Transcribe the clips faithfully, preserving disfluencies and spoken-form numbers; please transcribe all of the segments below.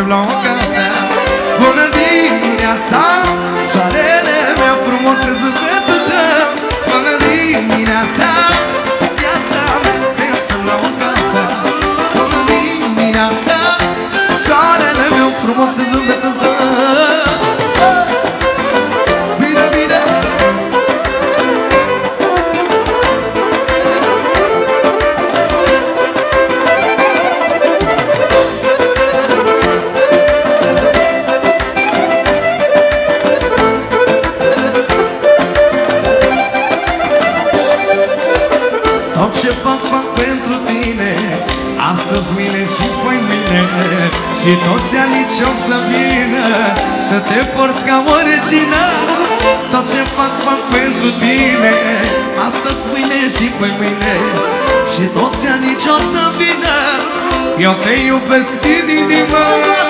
la o cafea. Bună dimineața, soarele meu frumos în zâmbetul tău. Bună dimineața, viața mea, te sun la o cafea. Bună dimineața, soarele meu frumos în zâmbetul tău. Bine, bine! Tot ce fac, fac pentru tine, astăzi, mine și poi mine. Și toți anici o să vină să te porți ca o regină. Tot ce fac, fac pentru tine, astăzi, mine și poi mine. Și toți anici o să vină, eu te iubesc din inimă.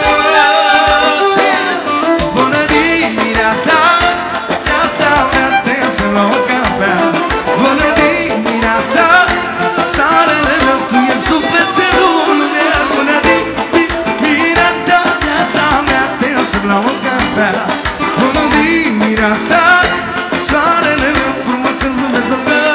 Bună dimineața, viața mea, te sun la o cafea. Bună dimineața, soarele meu, tu ești sufletul meu. Bună dimineața, viața mea, te sun la o cafea. Bună dimineața, soarele meu frumos în zâmbetul tău.